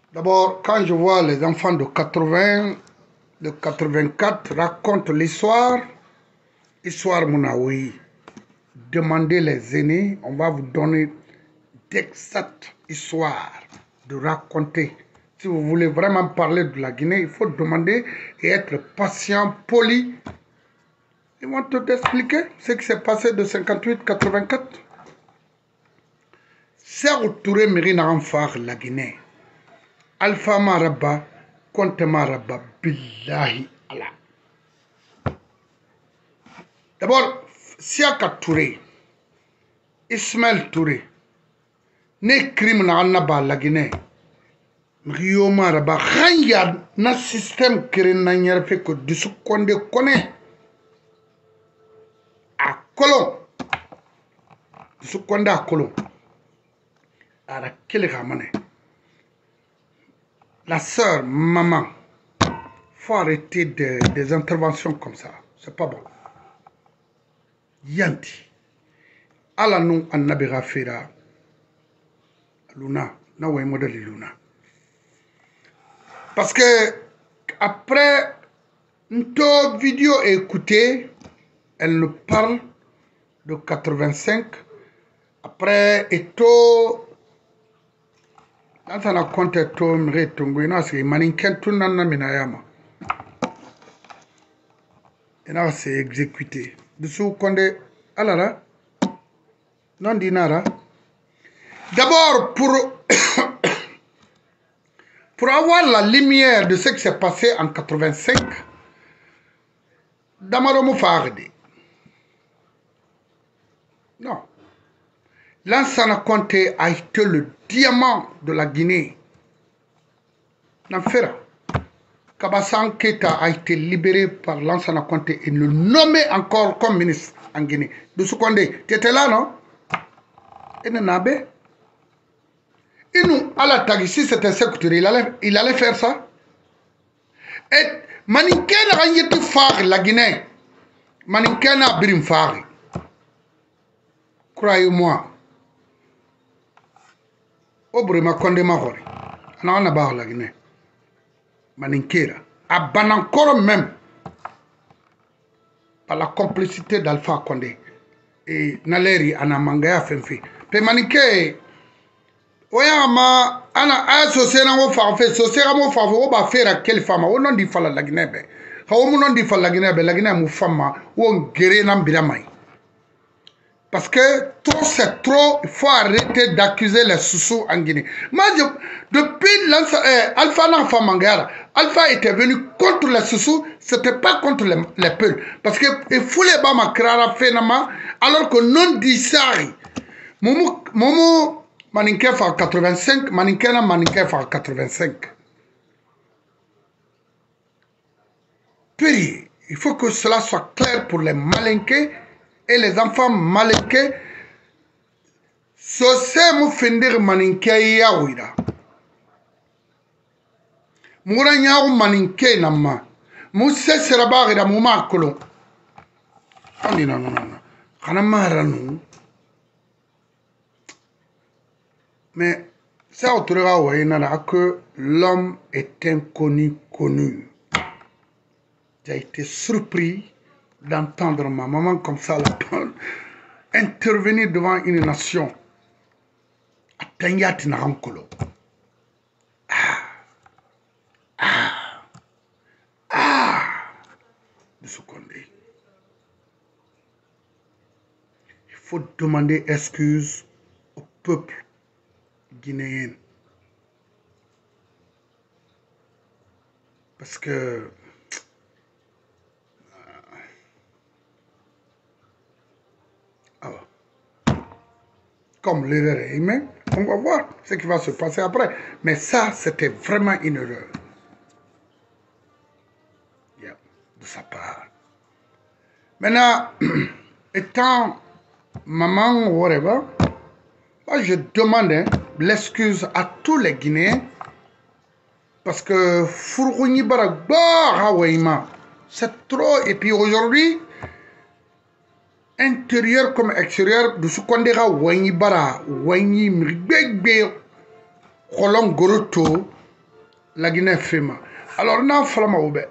D'abord, quand je vois les enfants de 80, de 84 racontent l'histoire, histoire Mounaoui, demandez les aînés, on va vous donner d'exactes histoires de raconter. Si vous voulez vraiment parler de la Guinée, il faut demander et être patient, poli. Ils vont tout expliquer ce qui s'est passé de 58-84. Serge Touré Mérina Anfar, la Guinée. Alpha Maraba, Conte Maraba, Billahi Allah. D'abord, Siaka Touré, Ismaël Touré, ne crime na ba la Guinée. Rio Maraba, Ranya na système qui na nyerfe ko disu konde kone. A Colon. Disu konde a Colon. A la kele ramane. La sœur, maman, faut arrêter des interventions comme ça. C'est pas bon. Yanti. Ala nous annabira fera. Luna. Na way modèle Luna. Parce que après une vidéo écoutée, elle nous parle de 85. Après, et tout. Dans un compte, tout me retombe. C'est maninken tout nana minayama. Et là, c'est exécuté. Dessous, Condé, alara, non dinara. D'abord, pour avoir la lumière de ce qui s'est passé en 85, Damaro Fardi. Non. Lansana Conté a été le diamant de la Guinée. N'enfera. Kabassan Keita a été libéré par Lansana Conté et le nommé encore comme ministre en Guinée. Doussou Condé, tu étais là, non? Et Nabe. Et nous, à la tag, si c'était secteur, il allait faire ça. Et Maninkena a été phare la Guinée. Maninkena a brim phare. Croyez-moi. Obrima Condé Mahori. On a barre la Guinée. Maninkera. À Banankoro même. Par la complicité d'Alpha Condé. Et Naleri Anamangaya Fenfi. Pe Maninke. Oyama ana associé na mo fa fait socié mo fa wo ba faire quelle femme o non di fala la Guinée be hawo mo non di fala la Guinée mu fama wo ngere na mbiramai parce que trop c'est trop, il faut arrêter d'accuser les sous en Guinée. Moi depuis Alpha Nafa Mangara, Alpha était venu contre les sous, c'était pas contre les Peuls parce que il faut les bama krara phénomène alors que non di sari Momo Maninke fa 85, Maninkena Maninke fa 85. Puis, il faut que cela soit clair pour les malinqués et les enfants malinqués. So se mu findir Maninke yawira. Mura nyawu Maninke nama. Mu se serabagida mu makolo. Andi non. Kana maranu. Mais ça autrement que l'homme est inconnu, connu. J'ai été surpris d'entendre ma maman comme ça intervenir devant une nation. De ce qu'on dit. Il faut demander excuse au peuple guinéenne. Parce que comme l'erreur est humaine, on va voir ce qui va se passer après. Mais ça, c'était vraiment une erreur. Yeah, de sa part. Maintenant, étant maman ou whatever, moi je demande l'excuse à tous les Guinéens parce que Fourouni Baragba Hawaïma, c'est trop. Et puis aujourd'hui, intérieur comme extérieur, de ce qu'on dirait Waini Bara, Waini Mribegbe, Roland Goroto, la Guinée FEMA. Alors, on a fait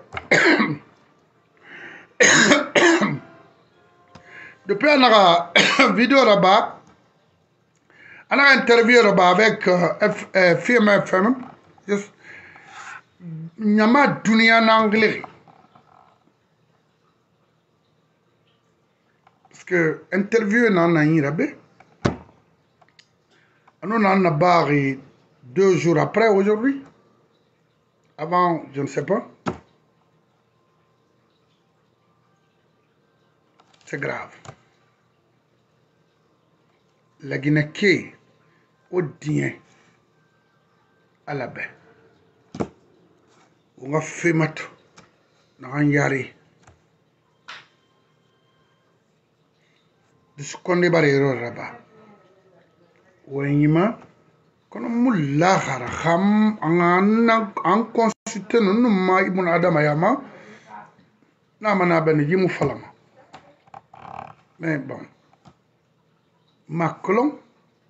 depuis on a vidéo là-bas, on a interview là-bas avec FEMA FM. Nyama dunia en anglais. Parce que interview n'a pas été. On a barré 2 jours après aujourd'hui. Avant, je ne sais pas. C'est grave. La Guinée qui est au dien à la baie. On a fait matou. On a yari. De ce qu'on est barré là-bas. Ouayima. Quand on l'a haram, en consultant nous ma ibn Adamayama, na mana ben yimu falama. Mais bon, Macron,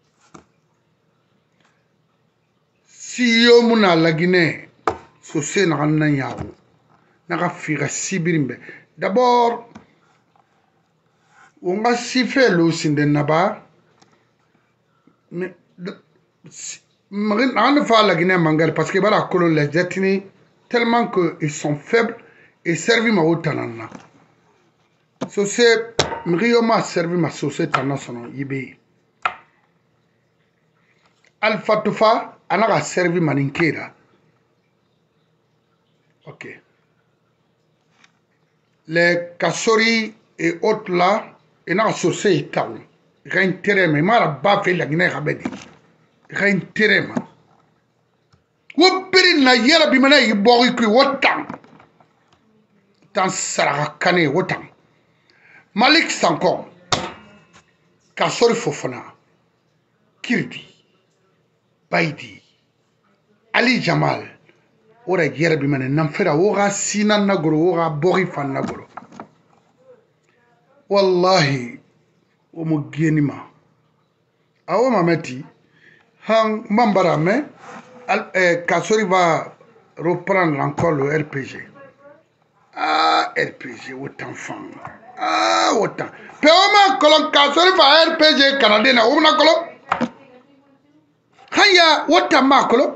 si yo muna la Guinée, so c'est na yawo, na fira sibirimbe. D'abord, on va s'y faire le sinde naba, mais on va la Guinée mangale parce que voilà colon les ethnies tellement que ils sont faibles et servi ma autanana. So c'est Mrio m'a servi ma société nationale yibé. Alpha Tufa a servi ma ninkera. Ok. Les Kassori et autres là, ils n'ont société taou. Ils ont intérêt mais m'a baffé la Guinée rabedi. Réintérêt. Wopiri na yera bimana yibori kui wotan. Tan sarakane wotan. Malik Sanko. Kassori Fofana. Kirdi. Baidi. Ali Jamal. Ora yera bimana namfera ora sinan nagoro ora bori fan nagoro. Wallahi. Omo genima. Awo mameti. Han Mambarame, Kassori va reprendre encore le RPG. Ah, RPG, autant femme. Ah, autant. Péoma, colon Kassori va RPG canadien, ou na colon. Haya, autant ma colon.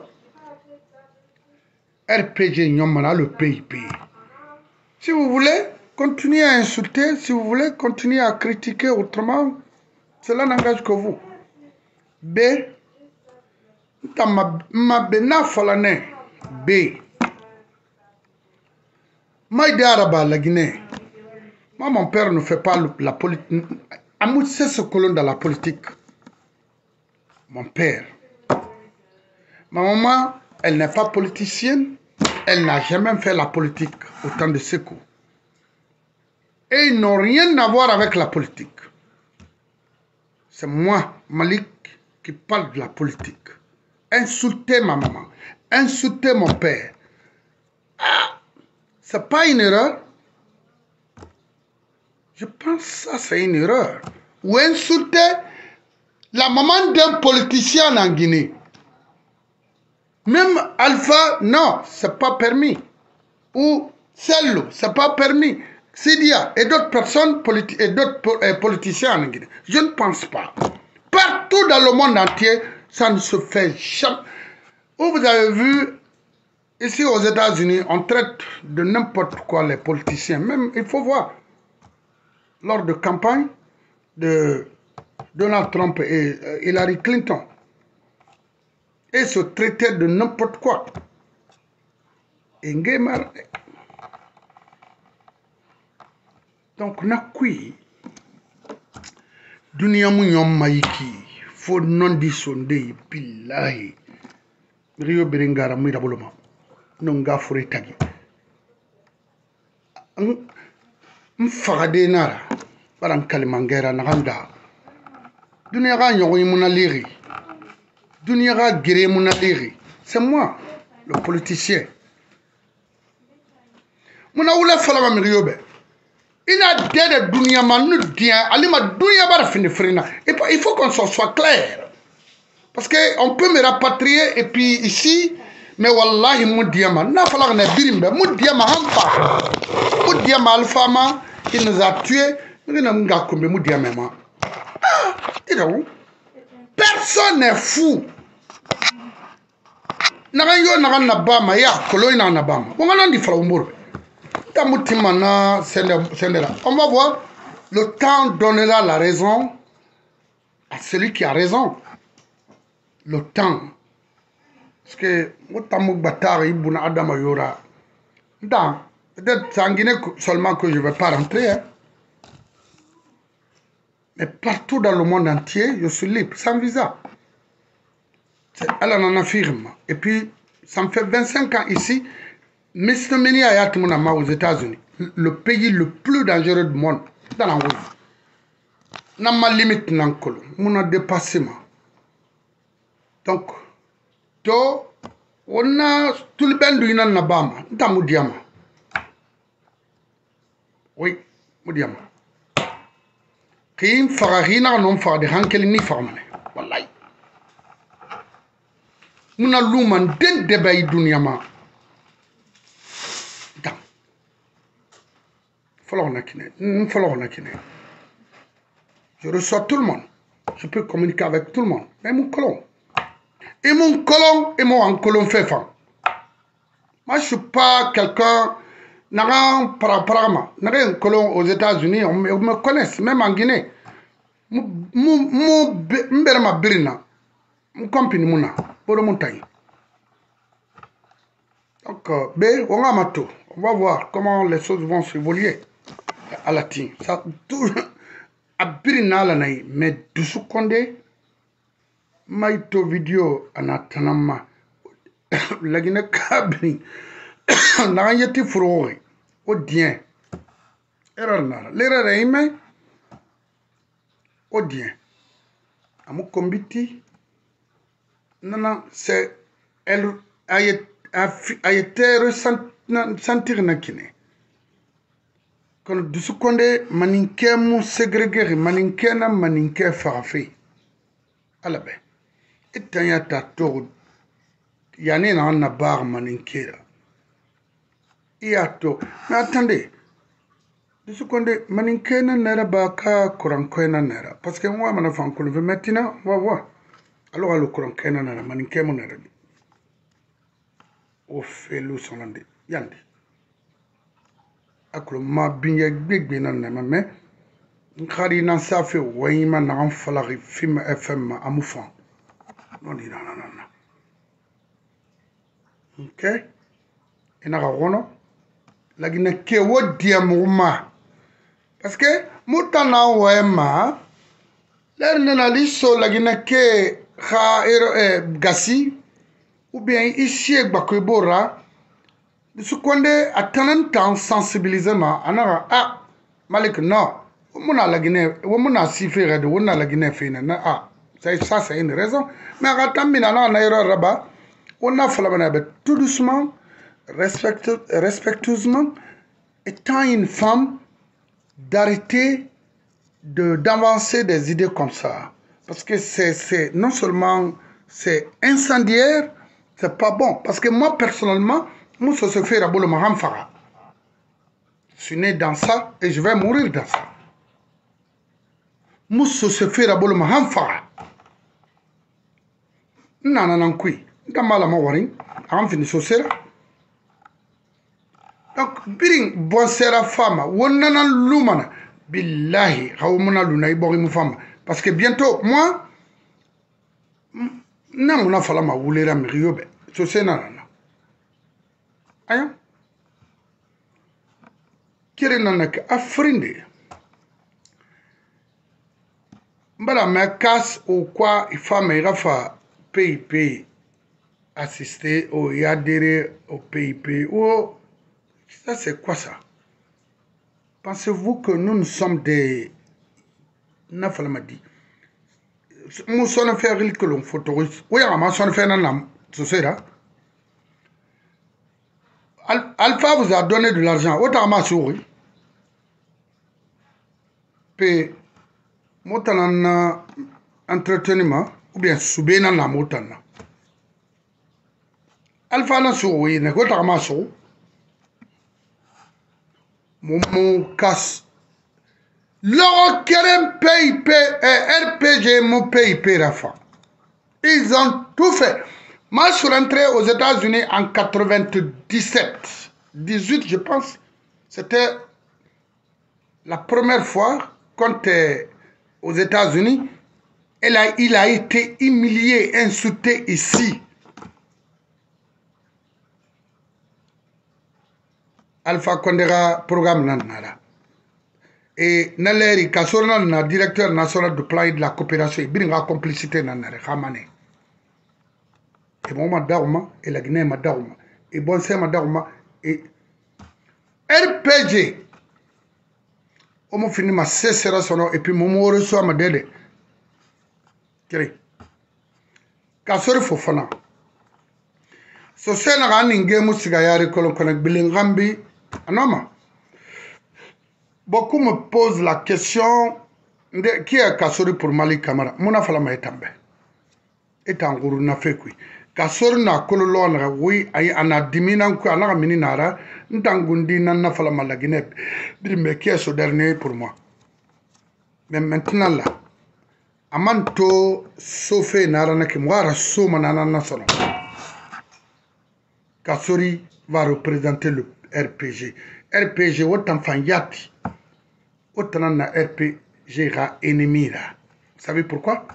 RPG, nyomana le PIP. Si vous voulez continuer à insulter, si vous voulez continuer à critiquer autrement, cela n'engage que vous. B. Ma bena falane B. Maïdé Araba, la Guinée. Moi, mon père ne fait pas la politique. Amoud, c'est ce colon dans la politique. Mon père. Ma maman, elle n'est pas politicienne. Elle n'a jamais fait la politique au temps de Sékou. Et ils n'ont rien à voir avec la politique. C'est moi, Malik, qui parle de la politique. Insulter ma maman, insulter mon père. Ah, c'est pas une erreur. Je pense que ça c'est une erreur. Ou insulter la maman d'un politicien en Guinée. Même Alpha, non, c'est pas permis. Ou Cello, c'est pas permis. Sidia et d'autres personnes et d'autres politiciens en Guinée. Je ne pense pas. Partout dans le monde entier, ça ne se fait jamais. Où vous avez vu, ici aux États-Unis, on traite de n'importe quoi les politiciens. Même, il faut voir, lors de campagne de Donald Trump et Hillary Clinton, et se traitaient de n'importe quoi. Et donc, nakui, dunia munyom maiki. Faut non disonder billahi Rio Berengara mira boloma non ga fure tagi mfagade nara baran kalimangera na handa dunia ga nyogo imuna liri dunia ga gere muna liri c'est moi le politicien muna wula falama mi Rio be ina dede dunia manu dia alima dunia bara fini frina il faut qu'on soit clair parce que on peut me rapatrier et puis ici mais wallahi Moudiama, n'a fallu ne birimbe, Moudiama hampa. Moudiama alfama, il nous a tués, nous n'avons pas commis Moudiama. Personne n'est fou. Nagayo nagana bama ya koloina na bama. On va dire fraumour. Tamutimana sendera. On va voir. Le temps donnera la raison à celui qui a raison. Le temps. Parce que Motamou Batari Ibuna Adama Yora. Peut-être c'est en Guinée seulement que je ne vais pas rentrer. Hein. Mais partout dans le monde entier, je suis libre, sans visa. Elle en affirme. Et puis, ça me fait 25 ans ici. Mr. Meni Ayat Mounama aux États-Unis, le pays le plus dangereux du monde, dans la rue. N'a ma limite n'encolo, mon a dépassé moi. Donc, on a tout le ben du Nabama, dans Moudiama. Oui, Moudiama. Qui farahina non fa de hankel ni farmane. Wallahi. Muna luman den debay dunyama. Dam. Je reçois tout le monde. Je peux communiquer avec tout le monde. Mais mon colon. Et mon colon et mon colon fait fan. Moi, je ne suis pas quelqu'un. N'a un colon aux États-Unis, on me connaît, même en Guinée. M'berma birina. M'compini mouna. Pour le montagne. Donc, on va voir comment les choses vont s'évoluer à la team. Ça, tout, à birina la naï, mais du sous-condé, maïto vidéo en attendant la Guinée kabini, n'a rien été froid, au dien. L'erreur est aimée, au dien. À mon combiti, non, c'est elle a été ressentir na kine. Quand du seconde maninke mu segreguer maninke na maninke farafe. Alabe. Et tanya ta to yani na bar maninke là. Iato. Mais attendez. Du seconde maninke na nera baka kuranko na nera. Parce que moi mon enfant qu'on veut maintenant, on va voir. Alors le kuranko na nera maninke mon nera. O felu sonande yandi aklo ma binya gbegbe na na me nkhari na safe wayima na falari film fm amufan non di na ok ina ga wono lagina ke wodi amuma parce que mutana wayma lerne na liso lagina ke kha gasi ou bien ici Bakwebora, ce qu'on est à temps sensibilisement, Malik, non, on a la Guinée, on a sifflé de on a la Guinée fine, ça c'est une raison, mais à Tamina, Rabat, on a fait tout doucement, respectueusement, étant une femme, d'arrêter d'avancer des idées comme ça. Parce que c'est non seulement c'est incendiaire, c'est pas bon. Parce que moi, personnellement, moi, ça se fait à Bolo Mahamfara. Je suis né dans ça et je vais mourir dans ça. Moi, ça se fait à Bolo Mahamfara. Non, oui. Dans ma lamawaring, on finit sur ça. Donc, biring, bon, c'est la femme. Wonana lumana. Billahi, Raoumana Luna, Ibori femme. Parce que bientôt, moi, non, on a fallu ma vouler à Mériobe. C'est ça. Aïe. Quel est notre affrinde? Mbala me casse ou quoi, il faut me rafa PIP assister ou y adhérer au PIP ou ça c'est quoi ça? Pensez-vous que nous sommes des Nafalmadi? Nous sommes fait que l'on photorise. Oui, on sommes fait un c'est ça. Alpha vous a donné de l'argent. Autant ma souris. Puis, motanana entreteniment ou bien soubena na motana. Alpha Nassou, oui, ne go tagamaso. Mon casse. Leur kerem PIP et RPG mon PIP Rafa. Ils ont tout fait. Moi, je suis rentré aux États-Unis en 97. 18, je pense. C'était la première fois quand aux États-Unis, il a été humilié, insulté ici. Alpha Condera programme nanara. Et Naleri Kassorna na directeur national de plan et de la coopération, il y a une complicité nanara Ramane. Et bon madauma et la Guinée madauma et bon c'est madauma et RPG. On m'a fini ma cessera son nom et puis mon mot reçoit ma dede. Kiri. Kassori Fofana. So c'est un running game où Sigayari Kolon Konek Bilingambi. Anoma. Beaucoup me posent la question de qui est Kassori pour Mali Kamara. Mona Falama Etambe. Etanguru na fait quoi. Kassori na kololonra oui ay ana diminan ko ana mininara ntangundi na Falama la Guinée. Mais qui est ce dernier pour moi. Mais maintenant là. Amanto Sofé Narana qui moi Soma Nana Sono. Kassori va représenter le RPG. RPG, autant Fanyati, autant na RPG ra ennemi là. Vous savez pourquoi?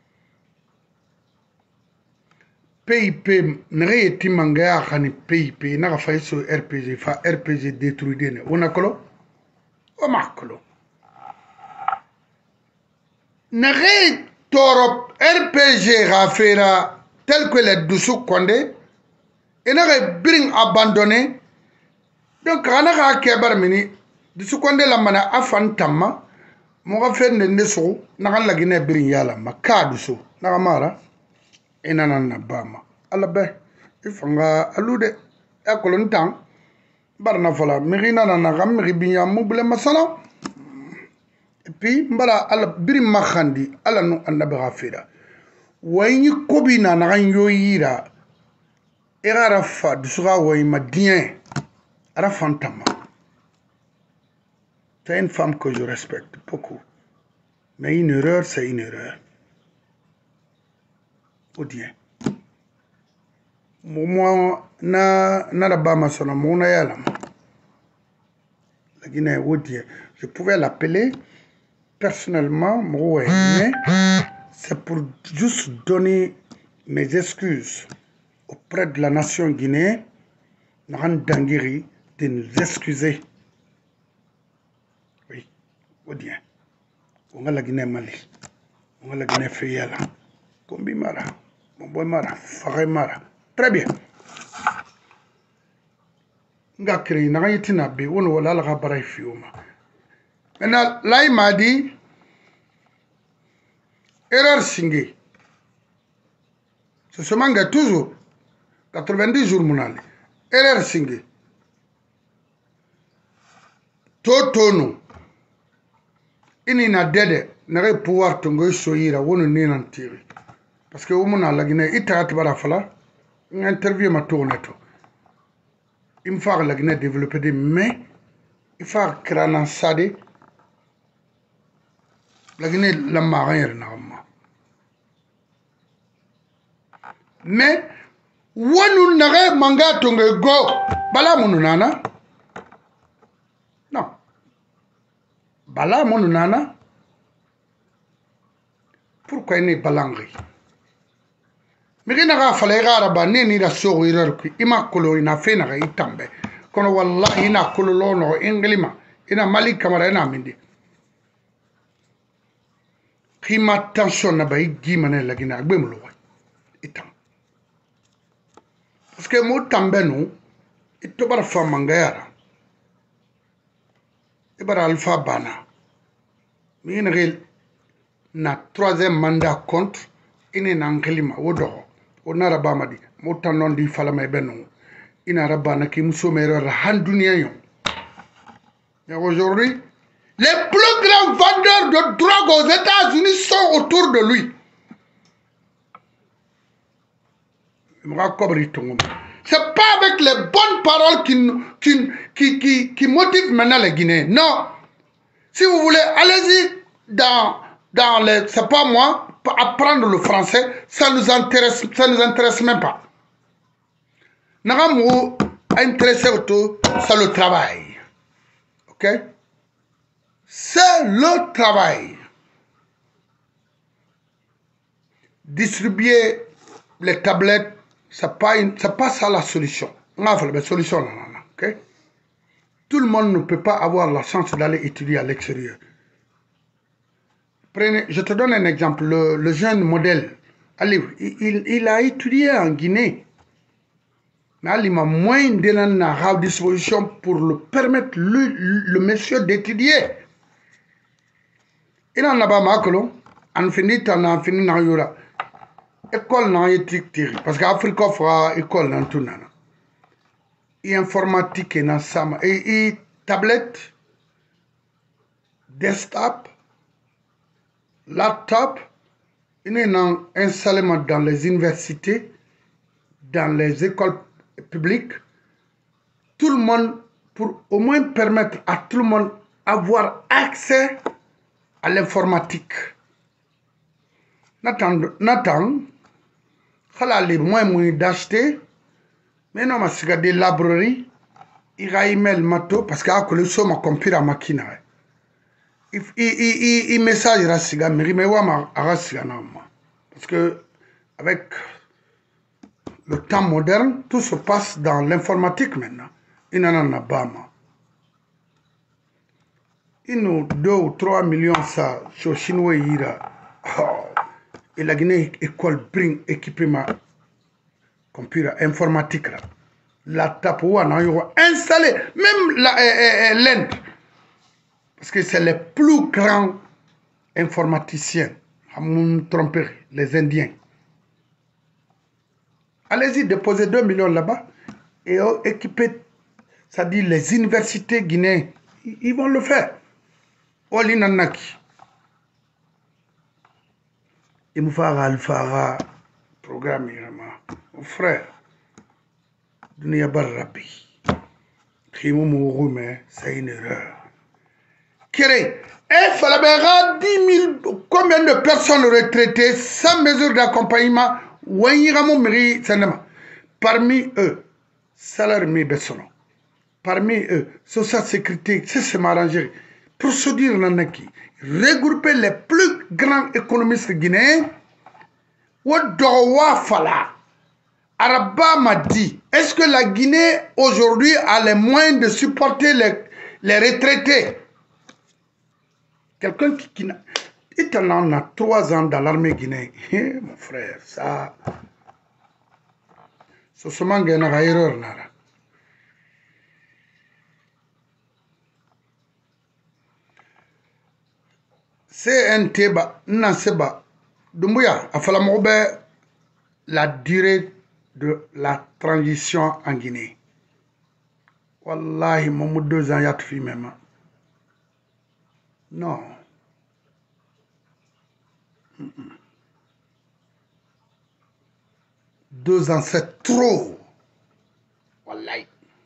PIP n'aurait été mangé à PIP, n'a pas fait sur RPG, fa RPG détruit. On a colo? On a colo. N'aurait toro RPG rafera tel que les Doussou Kondé, et n'aurait bien abandonné. Donc, quand on a kebar mini, Doussou Kondé la mana afan tamma, mon fait ne so, n'a la Guinée brinyala, ma kadousso, n'a mara, et nanana bama. Alabe, il faut alude, et colontan, barna fola, mirina nanagam, miribinya mouble masala. Et puis, mbara ala biri makhandi, ala no anabera fera. Wayni kobina naran yoyira, erara fa, dusura way madien, ara fantama. C'est une femme que je respecte beaucoup. Mais une erreur, c'est une erreur. Odien. Moi, na la bama sona mona yalam. La Guinée, Odien. Je pouvais l'appeler personnellement, mais c'est pour juste donner mes excuses auprès de la nation guinéenne, Naran Dangiri, de nous excuser. Oui, Odien. On a la Guinée Mali, on a la Guinée Fayala, Kombi Mara, Momboy Mara, Faray Mara. Très bien. Nga créé, n'a rien été nabé, on a la rabaray fiuma. Maintenant, là, il m'a dit, erreur singé. C'est ce manga toujours, 90 jours monal. Erreur singé. Totono. Il n'a dede, n'a pouvoir tongo soyira, on ne n'en tire. Parce que au moment la Guinée, il t'a barafala, une interview m'a tourné tout. Il me fait la Guinée développer des mains, il faut créer un sade. La Guinée, la marine, normalement. Mais, où n'aurait manga tongue go, bala monunana? Non. Bala monunana? Pourquoi il n'est pas l'angri? Mais il n'a pas fallu que ni la sourire qui immaculé, il n'a fait n'a rien tombé. Quand wallah, il n'a que l'on englima, il n'a mali camara n'a mindi. Qui m'a tension n'a pas eu guimane la Guinée, bémolo. Itam. Parce que moi, tambeno, il te barre femme mangayara. Il barre alpha bana. Mais il n'a na troisième mandat contre, il n'est n'anglima, au dehors. On a rabamadi, motan non di falama benon. Il n'a rabana qui moussomera handuniayon. Et aujourd'hui, les plus grands vendeurs de drogue aux États-Unis sont autour de lui. C'est pas avec les bonnes paroles qui motivent maintenant les Guinéens. Non. Si vous voulez, allez-y dans les... C'est pas moi, apprendre le français, ça nous intéresse même pas. Nous intéressé autour, c'est le travail. Ok? C'est le travail. Distribuer les tablettes, c'est pas ça la solution. La solution, ok? Tout le monde ne peut pas avoir la chance d'aller étudier à l'extérieur. Je te donne un exemple. Le jeune modèle, allez, il a étudié en Guinée. Mais il a moins de disposition pour le permettre, le monsieur, d'étudier. Il en a pas marqué, on finit dans l'école, dans l'éthique, parce qu'Afrique offre école dans tout. Et informatique, et tablette, desktop, laptop, il est installé dans les universités, dans les écoles publiques. Tout le monde, pour au moins permettre à tout le monde d'avoir accès à l'informatique. Nathan, il a les moyens d'acheter, mais non, mais c'est des librairies, il a email mato, parce qu'il a que le somme à computer à machine. Il message rasiga, mais il me voit rasiga parce que avec le temps moderne, tout se passe dans l'informatique maintenant. Il n'en a pas. Il nous 2 ou 3 millions ça sur chinois ira. Et la Guinée école bring équipement computer informatique là. La tape ou installé même l'Inde. Parce que c'est les plus grands informaticiens, à mon tromperie, les Indiens. Allez-y, déposez 2 millions là-bas et équiper, c'est-à-dire les universités guinéennes, ils vont le faire. Oli Nanaki. Il me fera Alphara, programme, mon frère, Dunia Barrabi. C'est une erreur. Kéré, il fallait 10 000, combien de personnes retraitées sans mesure d'accompagnement, parmi eux, salaire mi bessono. Parmi eux, social sécurité, c'est m'arranger. Procédure nanaki, regrouper les plus grands économistes guinéens. Ouadoua Fala. Araba m'a dit, est-ce que la Guinée aujourd'hui a les moyens de supporter les retraités? Quelqu'un qui n'a... Il en a 3 ans dans l'armée guinéenne. Mon frère, ça... C'est seulement une erreur. C'est un débat. Non, c'est pas. Doumbouya, il faut la durée de la transition en Guinée. Wallahi, mon 2 ans, il y a tout fait même. Non. 2 ans, c'est trop. Wallahi.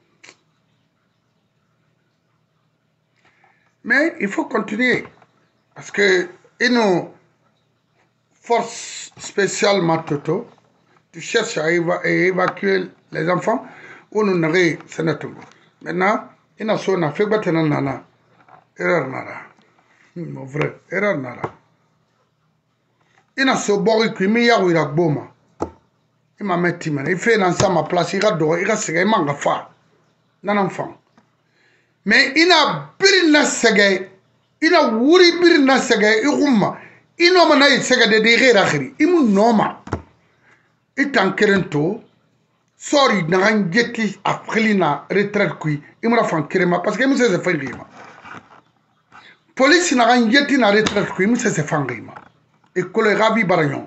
Mais il faut continuer. Parce que nos forces spéciales Matoto, tu cherches à évacuer les enfants, ou nous n'avons pas. Maintenant, il y a un fait nana. Erreur nara. Mon frère, erreur nara. Il y a un bord qui m'a dit boma. Il m'a mis timide. Il fait dans ma place, il a doré, il a segé, il m'a fait. Non, enfant. Mais il a birna segé. Il a wuri birna segé, il rumma. Il n'a pas eu segé de dire akhiri. Il m'a noma. Il t'en kerento. Sorry, n'a rien jeté à Frélina, retraite qui. Il m'a fait un kerema parce que il m'a fait un kerema. Police n'a rien jeté à retraite qui. Il m'a fait un kerema. Et que le ravi barayon.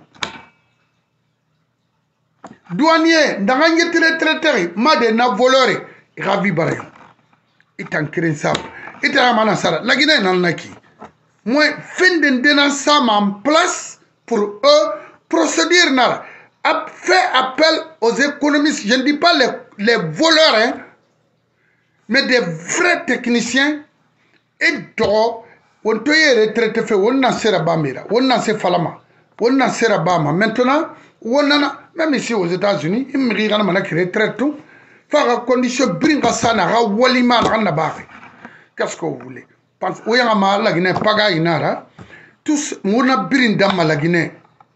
Douanier, n'a rien jeté retraite. M'a de n'a volé. Ravi barayon. Il t'en kerent ça. Il t'en amana ça. La Guinée n'a pas qui. Moi, fin de donner ça en place pour eux procéder n'a. Fait appel aux économistes. Je ne dis pas les voleurs, hein, mais des vrais techniciens. Et donc, on te y retraité fait, on n'a pas Bamira, on n'a pas Falama, on n'a pas Bama. Maintenant, on a, même ici aux États-Unis, il me dit qu'on a créé retraite tout. Faire condition bringa sana, ra walima na barre. Qu'est-ce que vous voulez? Parce que on a la Guinée, paga inara. Tous, on a brinda la Guinée.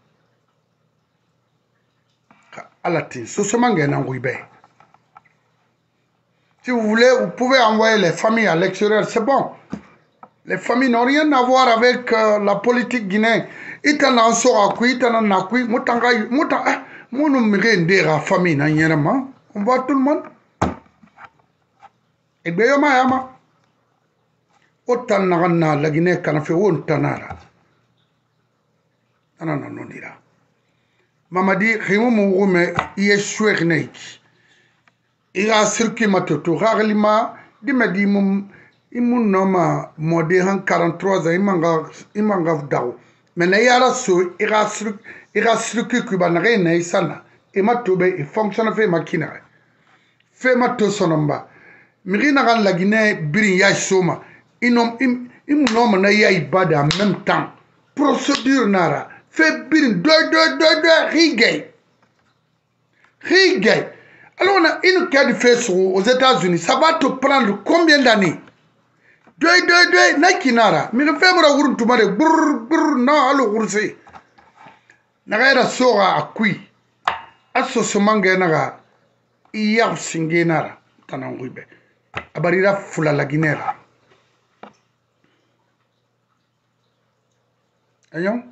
Alatin, ce sont des gens qui si vous voulez, vous pouvez envoyer les familles à l'extérieur, c'est bon. Les familles n'ont rien à voir avec la politique guinéenne. Ils t'en ont sorti à quoi, ils t'en ont à quoi. On voit tout le monde. Et bien, yama. Autant n'a la Guinée qu'on a fait un tanara. Non, non, non, dira. Mamadi, il est chouette. Il a circulé ma toto. Rarement, il m'a dit, il m'a modé en 43 ans, il m'a dao. Mais il y a la so, il a circulé kubanare na isana. Il m'a tombé, il fonctionne fait makina. Fait ma to sonomba. Mirina ran la Guinée, birin ya soma. Il m'a na ya ibada en même temps. Procédure nara. Fait birin, rigay. Rigay. Alors, on a une cas de fait aux États-Unis. Ça va te prendre combien d'années? Deux, nakinara. Mais le fait que vous tomber, brrr, non, alors vous savez. Naga sora à qui? À ce semanga naga, il y a singenara. Tanangube. Abarira fula la Guinera. Ayon?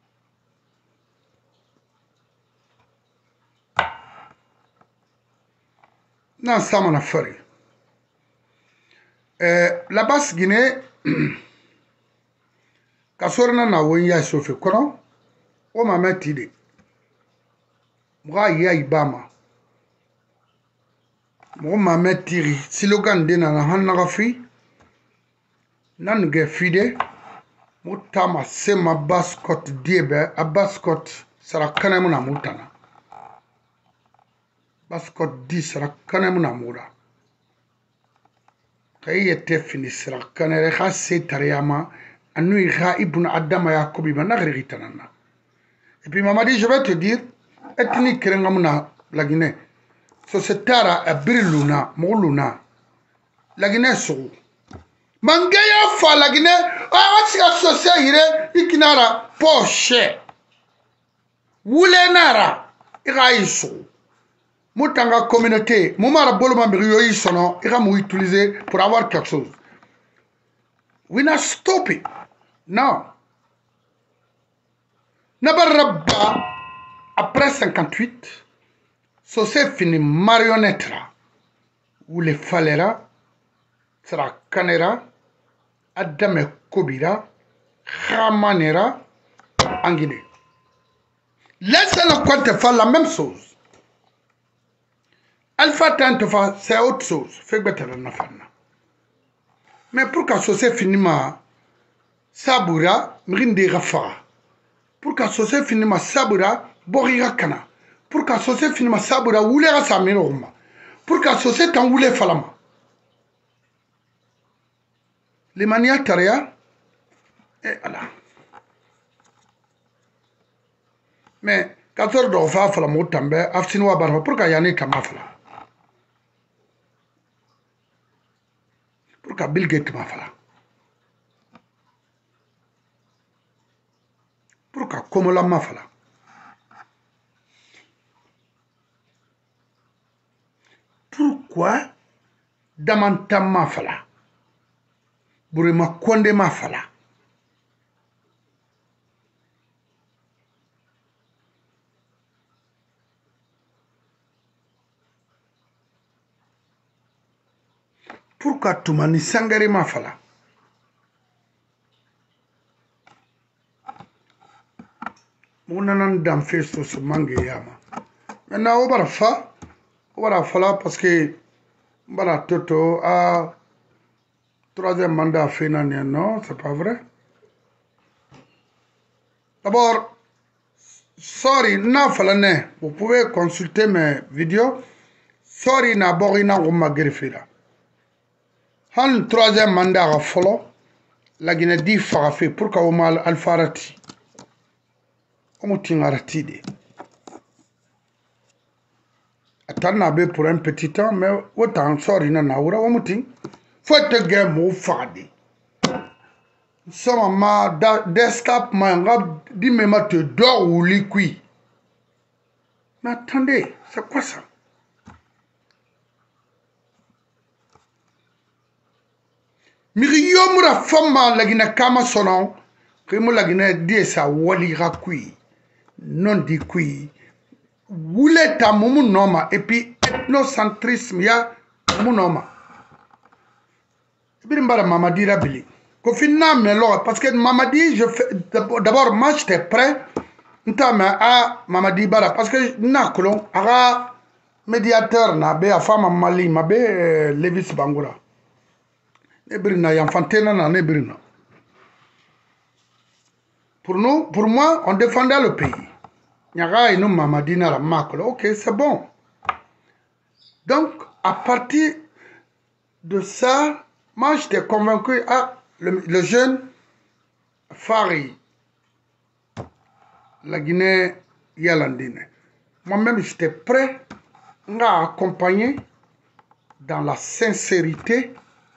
Non, ça m'en a fait. La basse Guinée, quand on a un chauffé, comment on m'a mis idée. Moi, il y a Ibama. Moi, m'a mis tiré. Si le gars n'a pas fait, n'a pas fait, moi, c'est ma basse côte diebe, à basse côte, ça la canne mon amoutana. Basse côte 10, ça la canne mon amoura. Quand il était fini, ça la canne, elle c'est tariama, à nous, il y a Ibn Adam et Kobi, mais n'a rien. Et puis, maman dit, je vais te dire, ethnique Kerengamuna, la Guinée. So c'est tara a Biriluna, Moluna. La Guinée sou. Mangaya fa la Guinée, ah, c'est associé, ikinara, poche. Wulenara, iraïsou. Moutanga communauté, Moumara Boloma Brio sono, ira mou utiliser pour avoir quelque chose. We not stop it. Non. Nabarabba, après 58, so c'est fini marionnette là, où les falera, sera canera, adame kobira, ramanera, en Guinée. Laissez-le compte faire la même chose. Alpha tente faire, c'est autre chose. Fait que mais pour que ce soit fini ma sabura, m'rinde rafa. Pour que ce soit fini ma sabura, borira kana. Pour que ce soit fini ma sabura, oule rasa miroma. Pour que ce soit en oule falama. Les manières taria, et voilà. Mais quand on doit faire fala motambe, afsinwa barfa, pour qu'il y en ait tamafla. Pour que Bill Gates mafala. Pour que Komola mafala. Pourquoi Damanta mafala? Burima Konde mafala. Pourquoi Toumani Sangare mafala? Mounanan dam festo se mange yama. Maintenant, on va faire parce que voilà, Toto a troisième mandat fait non, c'est pas vrai. D'abord, sorry, vous pouvez consulter mes vidéos. Sorry na borina gumma gerfira. Han troisième mandat a follow. La Guinée dit fait pour qu'on mal alfarati. On arati de. Attends be pour un petit temps, mais autant sorry na naura on muting. Faut te game au fadi. Sama ma desktop manga dit même te dors ou liquide. Mais attendez, c'est quoi ça? Miriyo mura fama lagina kama sonon, kimo lagina die sa wali rakui, non di kui, wule ta mumu noma, et puis ethnocentrisme ya mumu noma. Et puis mbara Mamadi rabili. Kofina melo, parce que Mamadi, je fais, d'abord moi j'étais prêt, ntama a Mamadi bara, parce que na kolon, ara médiateur na be a fama mali, ma be Levis Bangura. Nebrina Yanfantena na Nebrina. Pour nous, pour moi, on défendait le pays. Nyaga et nous Mamadina la Makolo. Ok, c'est bon. Donc, à partir de ça, moi j'étais convaincu, le jeune Fari, la Guinée Yalandine. Moi-même, j'étais prêt à accompagner dans la sincérité.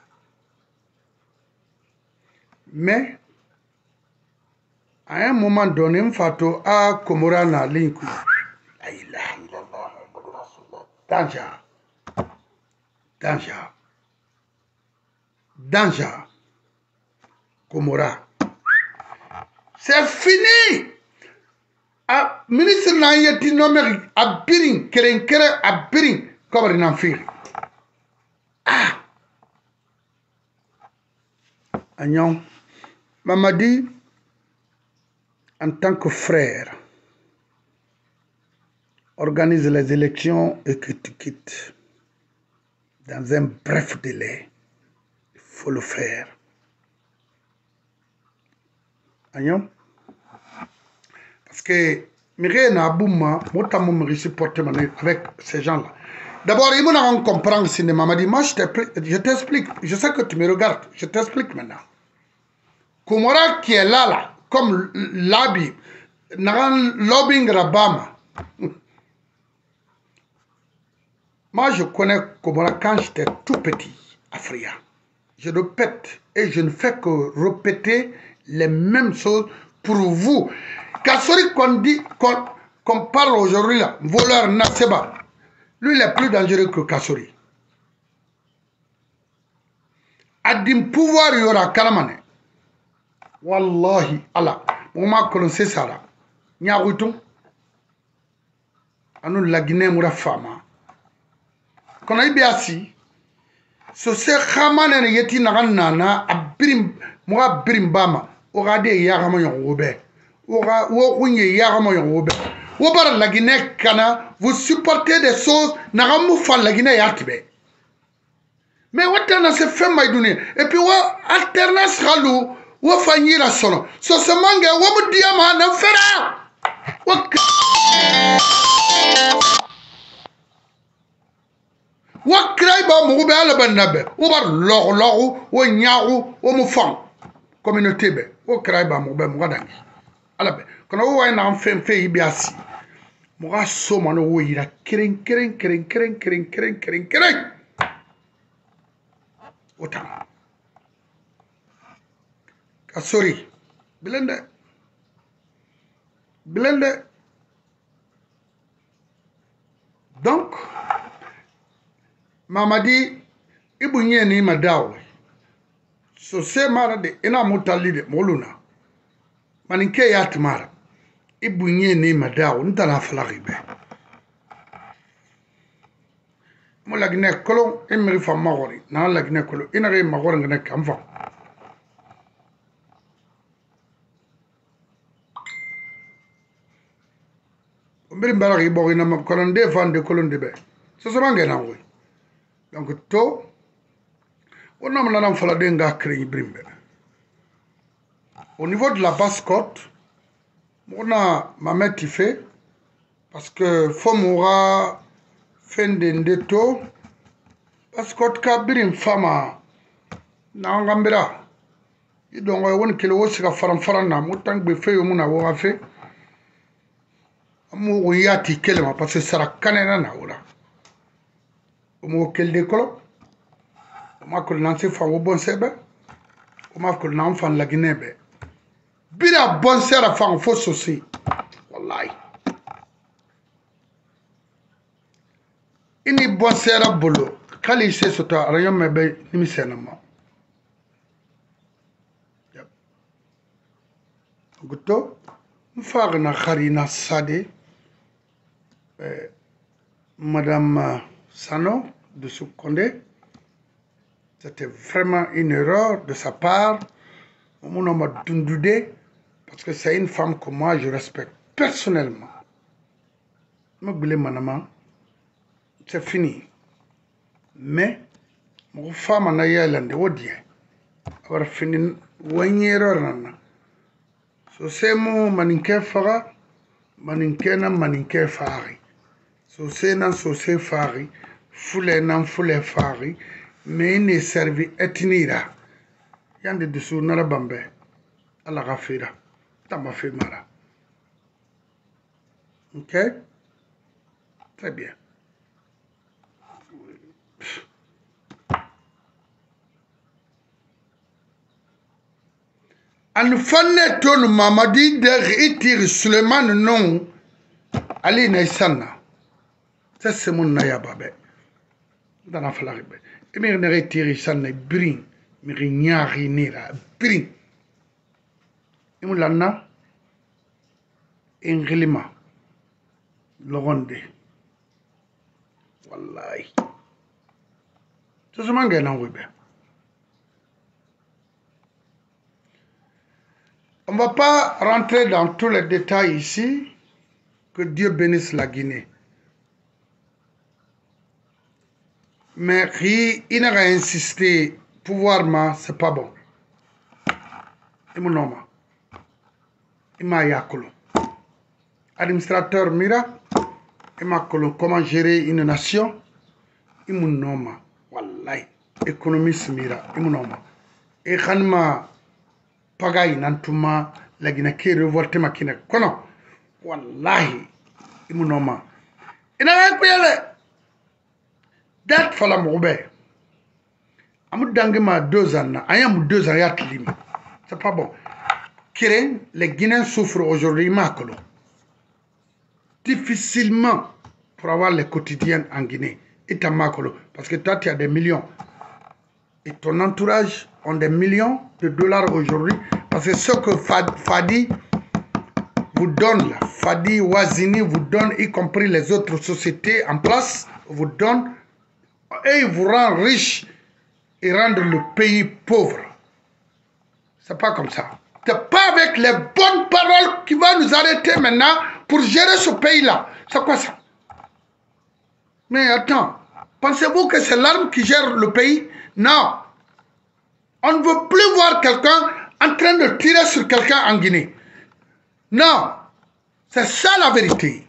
Mais, à un moment donné, Mfato a Komora na linku. Danger. Danger. Danger. Komora. C'est fini. A ministre na yeti nommé a birin kerenkere a birin comme un enfant. Ah. Agnon. Mamadi, en tant que frère, organise les élections et que tu quittes dans un bref délai. Il faut le faire. Agnon? Parce que Mireille n'a Abouma, moi je supporte avec ces gens-là. D'abord, il faut comprendre si Mamadi, moi je t'explique, je sais que tu me regardes, je t'explique maintenant. Komora qui est là, comme l'Abi, Naran Lobbying Rabama. Moi, je connais Komora quand j'étais tout petit, à Fria. Je répète, et je ne fais que répéter les mêmes choses pour vous. Kassori, qu'on parle aujourd'hui là, voleur Naseba, lui, il est plus dangereux que Kassori. Adim pouvoir, il y aura Kalamane. Wallahi, Allah, on que c'est ça là. Nyarutum, anu la Guinée moura fama. Quand on a bien assis, ce c'est Khamane yeti nana abirim moura birimbama. Ora de yaramo yon wobe. Ora wo unye yaramo yon wobe. Wobar la Guinée kana, vous supportez des choses naramu fan la Guinée yatibe. Mais wotana se fait maïdouni. Et puis wa alternance ralou. Wa fanyi la solo so se mange wa mu diama na fera wa kray ba mu be ala banabe o bar log o nyaaru o mu fam communauté be o kray ba mu be mu gadangi ala be kono o way na fem fe ibiasi mu ga so mano wo yira keren ota Sorry, Blende. Donc, Mamadi, Ibunye ni madawe. So se mara de ina mutali de moluna. Maninke yat mara. Ibunye ni madawe, nita na flaribe. Mo lagine kolon, emiri fa magori. Na lagine kolon, ina re magori ngene kamfa. Mbiri mbara ibo ina kolon de fan de kolon de be. So se mange na ngoi. Donc to on a maintenant fallu denga créer brimbe. Au niveau de la basse-côte, on a Mamet fait parce que Fomora Fendendeto. Parce que kabirin fama na ngambira. Idongo won kilo wosika faran na mutang be fe yomuna wo fe. Amu wiyati kelma parce que sara kanena na wala. Omo kelde kolo. Oma ko nanse fa wo bon sebe. Oma ko nan fan la ginebe. Bira bon sera fa fo sosi. Wallahi. Ini bon sera bolo. Kali se sota rayon mebe nimisena ma. Yep. Guto. Mfagna kharina sade. Madame Sano de Soukondé, c'était vraiment une erreur de sa part. Mon nom m'a dundoudé parce que c'est une femme que moi je respecte personnellement. Je manama, c'est fini. Mais mon femme en a eu l'année au dia. Alors fini, une erreur nana. So c'est mon maninke fara, maninkena maninke fari. So c'est nan so c'est fari. Foule nan foule fari, mais il ne servi etnira. Yande dessous nara bambe, à la rafira, tamba fait mara. Ok? Très bien. An fanne ton mamadi de itir Suleiman non, Ali Naïsana. Ça c'est mon nayababe. Dans la falabe. Et mais ne retire ça ne brin, mais rignari nera brin. Et mon lana, englima, le ronde. Wallahi. C'est ce manga nan webe. On ne va pas rentrer dans tous les détails ici. Que Dieu bénisse la Guinée. Mais il n'a insisté, pouvoir, c'est pas bon. Il m'a il m'a yakolo. Administrateur Mira, il m'a colo comment gérer une nation. Il m'a nommé. Wallahi. Économiste Mira, il m'a nommé. Et quand ma pagaille n'entuma la Guinée qui révolte ma Guinée. Kono. Wallahi. Il m'a nommé. Il n'a rien payé. Dat fala moube. Amu dangema 2 ans. Ayam 2 ans yat lim. C'est pas bon. Kiren, les Guinéens souffrent aujourd'hui makolo. Difficilement pour avoir les quotidiens en Guinée. Et ta makolo. Parce que toi tu as des millions. Et ton entourage ont des millions de dollars aujourd'hui. Parce que ce que Fadi vous donne là, Fadi, Wazini vous donne, y compris les autres sociétés en place, vous donne. Et il vous rend riche et rendre le pays pauvre. C'est pas comme ça. C'est pas avec les bonnes paroles qui va nous arrêter maintenant pour gérer ce pays-là. C'est quoi ça? Mais attends, pensez-vous que c'est l'arme qui gère le pays? Non. On ne veut plus voir quelqu'un en train de tirer sur quelqu'un en Guinée. Non. C'est ça la vérité.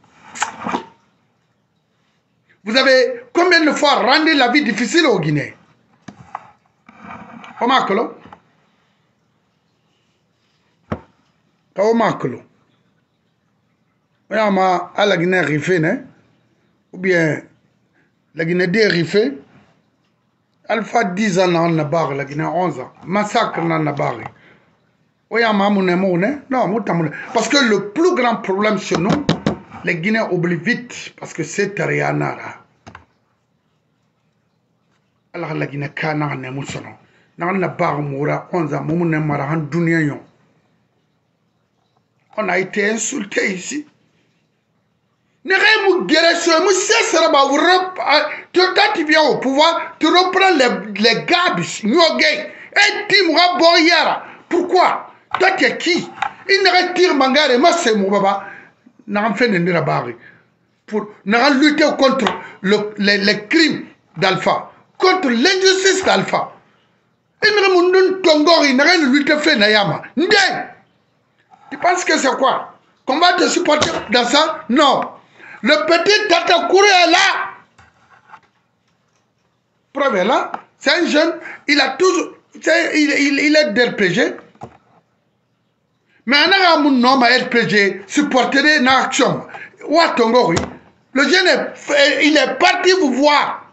Vous avez combien de fois rendu la vie difficile au Guinée? Omakolo? Omakolo. Oyama à la Guinée rifée, né? Ou bien la Guinée dérifée. Alpha 10 ans en Nabar, la Guinée 11 ans. Massacre en Nabar. Oyama mouné. Non, parce que le plus grand problème chez nous, les Guinéens oublient vite parce que c'est Tarianara. Alors la Guinée kana ne musono. Na bar moura 11 ans moumoune marahan dunia. On a été insulté ici. Ne rien guérir tu viens au pouvoir, tu reprends les gabis, et Timura Boyara. Pourquoi? Toi tu es qui? Il ne retire mangare, moi c'est mon baba. N'a fait ne rabari. Pour lutter contre les crimes d'Alpha, contre l'injustice d'Alpha. Il ne rien lutter fait Nayama. Tu penses que c'est quoi? Qu'on va te supporter dans ça? Non. Le petit Tata Kouré est là. Preuve est là, c'est un jeune, il a toujours, il est d'RPG. Mais un homme à RPG supporter une action. Le jeune, il est parti vous voir.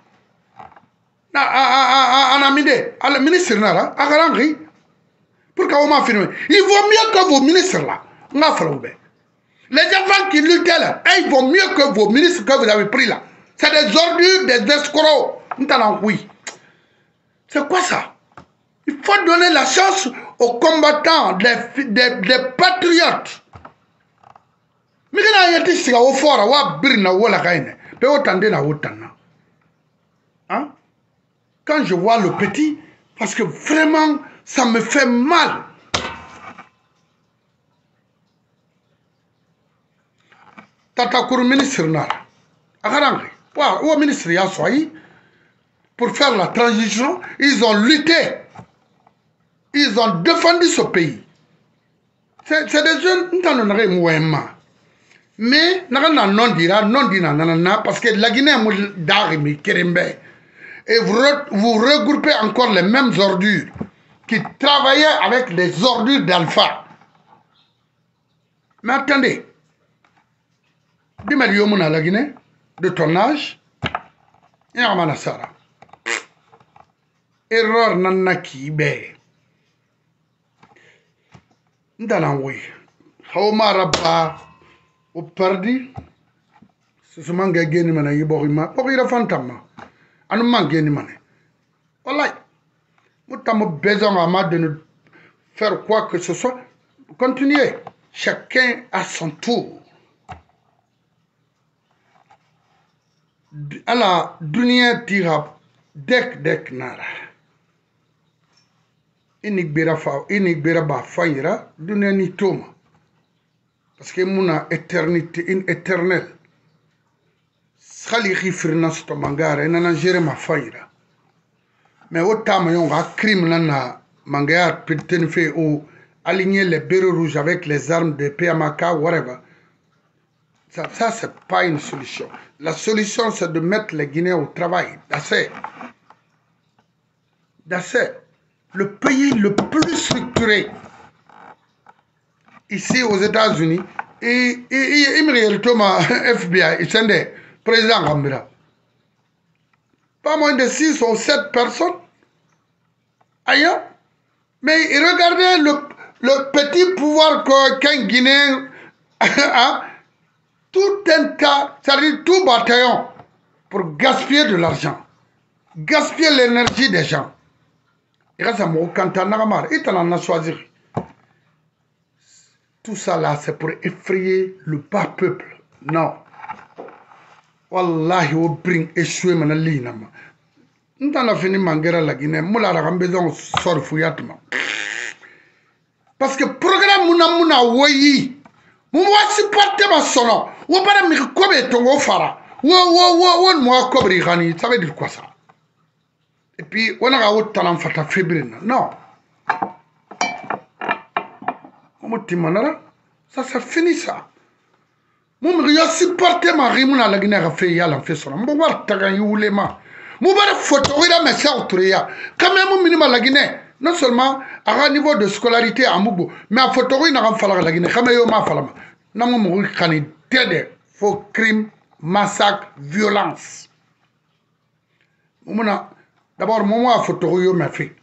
En Amidé, à la ministre, à Garangri. Pourquoi on m'a filmé? Il vaut mieux que vos ministres là. Les enfants qui luttent là, ils vont mieux que vos ministres que vous avez pris là. C'est des ordures, des escrocs. Oui. C'est quoi ça? Il faut donner la chance aux combattants, des patriotes. Mais quand il y a des gens qui sont forts, ils hein? Quand je vois le petit, parce que vraiment, ça me fait mal. Tatakuru ministre nara. Akarangri. Ou ministre ya soyi. Pour faire la transition, ils ont lutté. Ils ont défendu ce pays. C'est des jeunes, mais non dira, parce que la Guinée est d'armes, et vous regroupez encore les mêmes ordures qui travaillaient avec les ordures d'Alpha. Mais attendez, dis-moi, la Guinée, de ton âge, il y a un Sara. Erreur nana qui bé. Ndanawi. Haoma rabba. Au pardi. Ce sont manga geni mana yiborima. Pokira fantama. Anu mangeni mana. Wallahi. Mutamo besoin à ma de ne faire quoi que ce soit. Continuez. Chacun à son tour. À la dunia tira dek nara. Inigbera ba fayra dunia ni toma parce que muna éternité une éternelle khali khifrna sto mangara nana jere ma fayra mais autant yonga crime nana mangaya pitten fait ou aligner les bérets rouges avec les armes de PMK whatever ça c'est pas une solution. La solution c'est de mettre les Guinéens au travail. D'assez le pays le plus structuré ici aux États-Unis et il Thomas FBI, il président Gambira. Pas moins de 6 ou 7 personnes ailleurs. Mais regardez le petit pouvoir qu'un Guinéen a, tout un tas, c'est-à-dire tout bataillon pour gaspiller de l'argent, gaspiller l'énergie des gens. Tout ça là, c'est pour effrayer le bas peuple. Non. Wallahi, on bring échoué mana linama. Nous avons fini mangera la Guinée. Moula la besoin sort fouillatma. Parce que programme mouna woyi. Mouma supporter ma sono. Ou pas me kobe tongo fara. Ou moi kobri gani. Ça veut dire quoi ça? Et puis, on a un talent fata fébrile. Non. Ça, c'est fini ça. Moi, je supporte ma rimuna la Guinée a fait yala fait son. Moi, je tagan youlema. Moi, je photo ira mais ça autoria. Quand même, minimum la Guinée. Non seulement à un niveau de scolarité à Moubo, mais à photo ira n'a pas la Guinée. Quand même, ma falama. N'a pas mouru kani tede faux crimes, massacres, violence. Moi, d'abord, moi, photo yo m'a fait.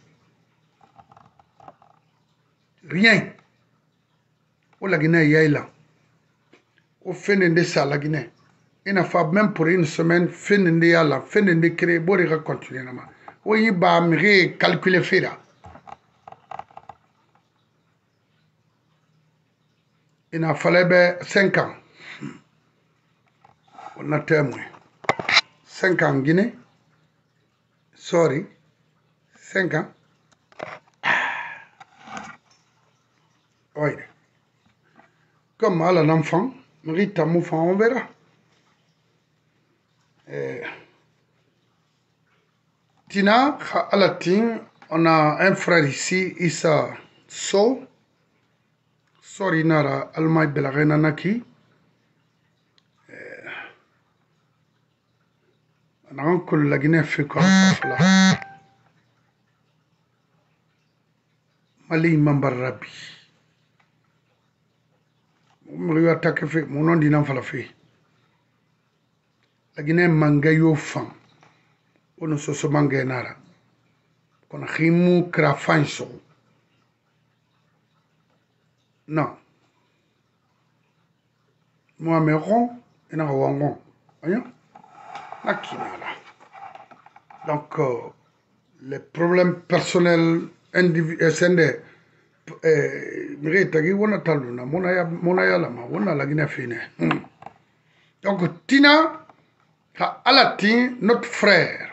Rien. Au la Guinée, il y a là. Au fin de ça, la Guinée. Il n'a pas même pour une semaine, fin de là, fin de créer, bon, il va continuer. Oui, il va me calculer faire. Il a fallu 5 ans. On a témoin. 5 ans en Guinée. Sorry. 5 ans. Oui. Comme à un enfant, Rita Moufan, on verra. Tina, à la Tine, on a un frère ici, Issa So. Sorry, Nara, Almaï Belarena Naki. nagan kul la Guinée fait quoi fala Mali mambar rabbi mo yo attaque fait mon nom dinan fala fait la Guinée mangayo fan ono soso mangay nara kono khimu krafanso non moi me ron ina wangon ayo nakinala donc les problèmes personnels individuels mire tagi wona taluna mona ya lama wona la Guinée fine donc tina ha alati notre frère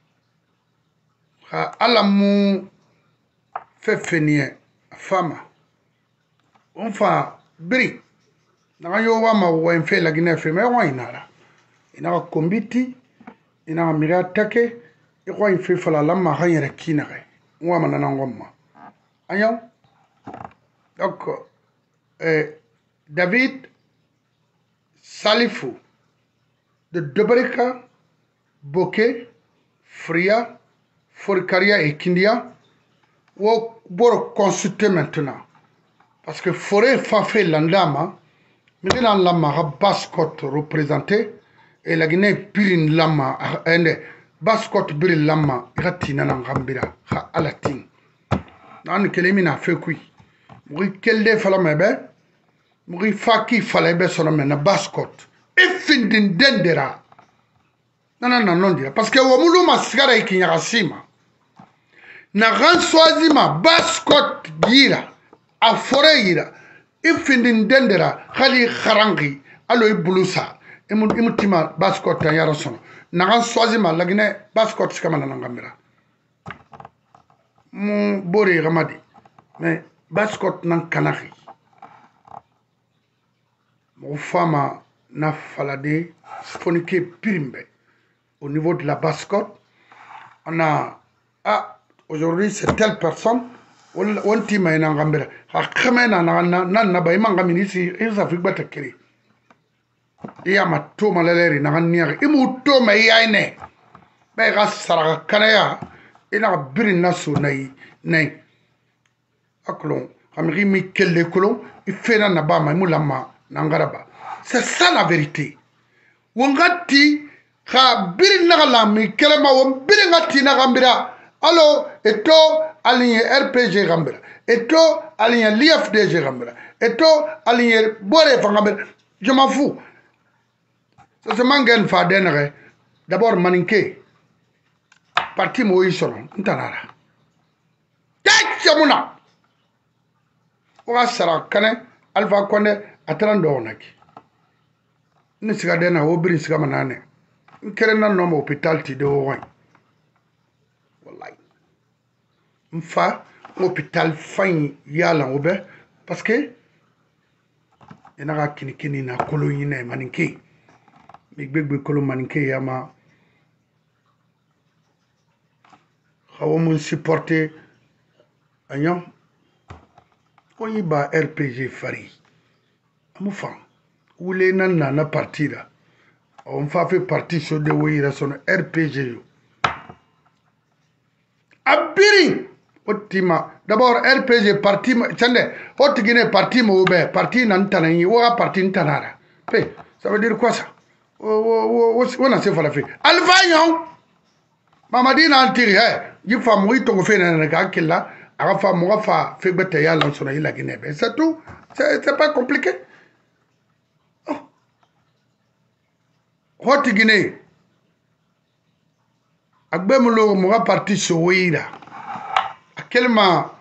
ha alamu fefenie fama on fa bri na yo wa ma wa en la Guinée fe me wa inala ina kombiti ina mire attaquer e ko en fe fala lama ha yere kinare wa manana ngomma ayo donc David Salifou de Dobrika, Bokeh, Fria, Forikaria et Kindia, vous consulter maintenant. Parce que Forêt Fafé Landama, mais là, Lama Baskot représenté, et la Guinée Pirin Lama, Baskot Birin Lama, Ratina Nangambira, Ha Alatin. Nan Kelemina fait quoi? Mouri Kelde Falamebe, Mouri Faki Falebe Sonamena Baskot. Efindin dendera non dira parce que wamulu masigara ikinyarasima na ranswazima baskot gira a fore gira efindin dendera khali kharangi alo ibulusa imutima baskot yara sono na ranswazima lagine baskot skamana ngambira mu bori ramadi mais baskot nan kanari mo fama na falade phonique pirimbe au niveau de la Basse-Côte. On a aujourd'hui c'est telle personne on tima ina ngambira ha khamena na ba imanga minisi isa fikbata kiri iya mato malaleri na ngania imu to mai yaine ba ga saraka kanaya ina birin naso nay aklon amri mi kelle kolon ifena na ba mai mulama nangaraba. C'est ça la vérité. Wangati ha birin nagalami kelema won birin ngati nagambira allo eto aligné RPG gambira eto aligné l'IFDG gambira eto aligné Boré gambira je m'en fous. Ça se mangen fa denere d'abord maninké parti mo yisono ntanara tachamuna wa sara kane Alpha Condé atrando onaki ni siga dena wo biri siga manane kerena no mo hôpital ti de woy wallahi mfa hôpital fain yala obe parce que ina ga kini na koloni na maninki mi gbegbe kolon maninki yama xawo mun supporter agnon oyi ba RPG fari amu fa wule nan na partira on fa fait partie sur de wira son RPG yo abiri otima d'abord RPG parti tande hotigine parti mo be parti nan tanani wa parti tanara pe ça veut dire quoi ça on a se fala fait alvayon mamadina antiri yi fam wi to fe na ga killa aga fa mo fa fe bete ya lan sona ila Guinée c'est tout c'est pas compliqué. Hoti Guinée agbemulo mo parti Soweira actuellement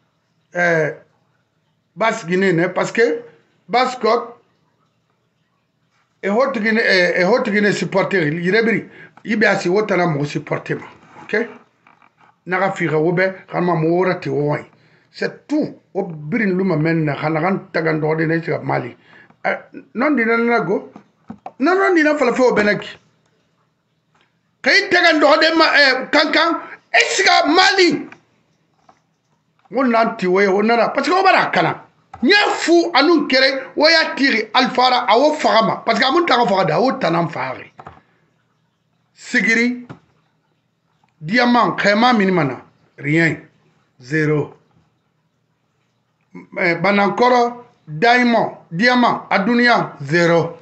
Basse Guinée ne parce que Basse-Côte et Hoti Guinée supporter yirebri yibiasi wotana mo supporter OK naga fira wobe xama mo worati woy c'est tout o birin luma men xana kan tagando de ne ci Mali non dina nago non dina fala fo benaki kay tagando de ma kankan esiga Mali won nanti woy wonara parce que o bara kana nyafu anun kere woya tiri alfara awo fagama parce que amun taga faga da o tanam faari sigiri diamant khema minimana rien zéro banankoro diamond diamant adunia zéro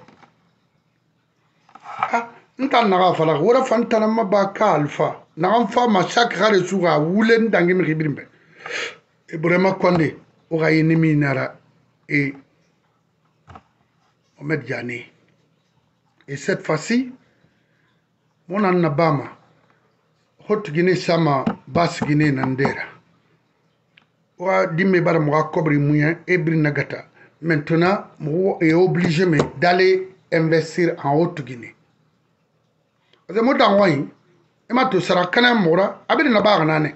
nta naga fala wora fantana mabaka alpha naga fa ma chaque rare suga wulen dangi mi khibrimbe Ibrahima Konde oga yinimi nara et Mohamed Diané. Et cette fois-ci, mon annabama, Hot Guinée Sama, Basse Guinée Nandera. Oa dime bara moga kobri mouyen, ebri nagata. Maintenant, moi est obligé d'aller investir en Haute-Guinée. Parce que moi dans Wai, et ma to sara kana mora, abiri na baga nane.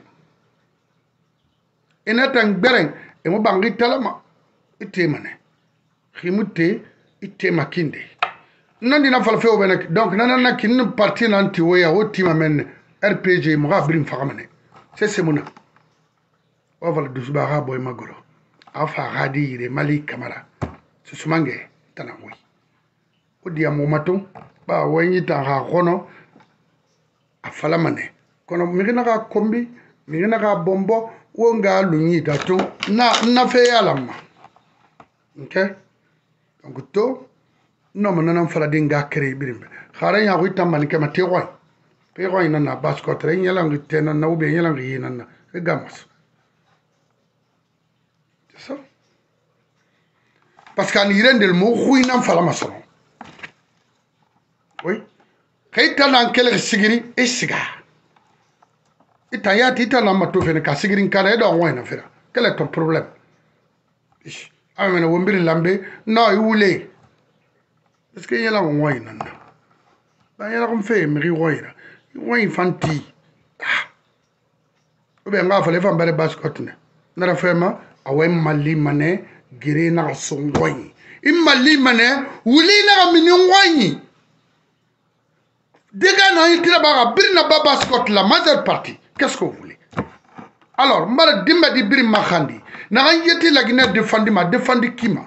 Et natang bereng, et mo bangi talama, ite mane. Khimute, ite makinde. Nandi na falfe o benek, donc nanana kin parti nanti weya o tima men RPG mo ga brim fagamane. C'est mona. O vala dusba boy magoro. Afa gadi de Mali Camara. Ce sumange tanangui. O dia mo maton ba wenyi ta ha kono afala mane. Kono mirina ga kombi, mirina ga bombo wonga lunyi dato na fe yalama. OK? Donc to no manana fala dinga kere birimbe. Khara ya ko tamani kama te roy. Pe roy nana basko tre nyalangi tena na ube nyalangi nana. E gamos. C'est ça. Parce qu'en Iran del mo ruinam fala mason. Oui. Kaita nan kele sigiri e siga. Itaya tita na mato fene ka sigiri kala do wona fera. Quel est ton problème? Amena wombiri lambe no iwule. Est-ce que yela wona nana? Ba yela ko fe mi woira. Woin fanti. Obe nga fale fa mbare baskotne. Nara fema awe mali mane gire na songwani. Imali mane wuli na mini wani. Dega na yitira baga birna baba scott la majeure partie. Qu'est-ce que vous voulez? Alors, mbara dimba di biri makhandi. Na yeti la Guinée défendu kima.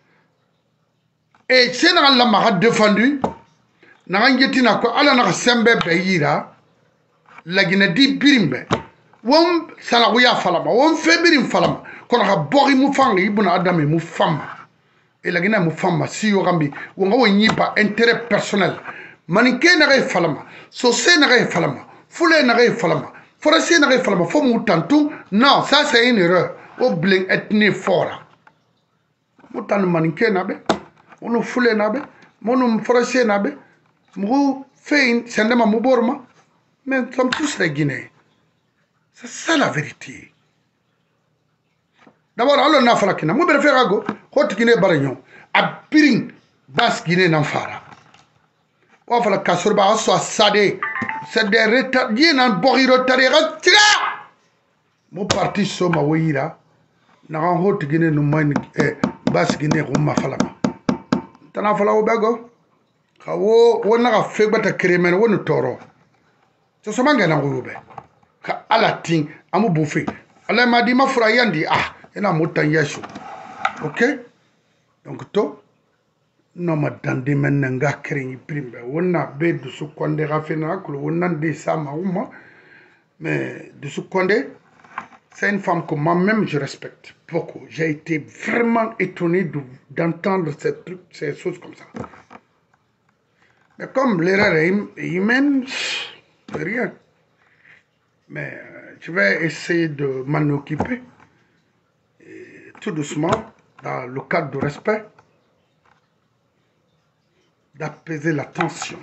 Et c'est na la mara défendu. Na yeti na ko ala na sembe beyira la Guinée di birimbe. Won sala wuya falama, won febirim falama. Kono ka bori mu fangi ibuna adame mu fama. Et la Guinée mu fama si yo gambi wonga wonyi ba intérêt personnel. Manike na gay falama, sosé na gay falama, foulé na gay falama, forestier na gay falama, faut moutantou. Non, ça c'est une erreur. Au bling ethnie fora. Moutan manike na be, monu foulé na be, monu forestier na be, mou fein sendema muborma. Mais nous sommes tous les Guinéens. C'est ça la vérité. D'abord, alors na falakina, mou bere ferago, hot Guinée barignon, a piring basse Guinée n'enfara. On va la casserole à soi sadé. C'est des retardés dans le retardé. Mon parti soma wira. Na hot Guinée no main basse Guinée rumma falama. Tana fala obago. Kawo wona ga fegbata kremen wona toro. So soma ngana ngube. Ka alatin amu bouffé. Allah m'a dit ma fura yandi ena motan yeshu. OK? Donc to non ma dande men nga krengi primbe wonna be du su konde rafena ko wonna de sama uma mais de su konde c'est une femme que moi-même je respecte beaucoup. J'ai été vraiment étonné d'entendre ces trucs, ces choses comme ça. Mais comme l'erreur est humaine, c'est rien. Mais je vais essayer de m'en occuper et tout doucement dans le cadre du respect, d'apaiser la tension.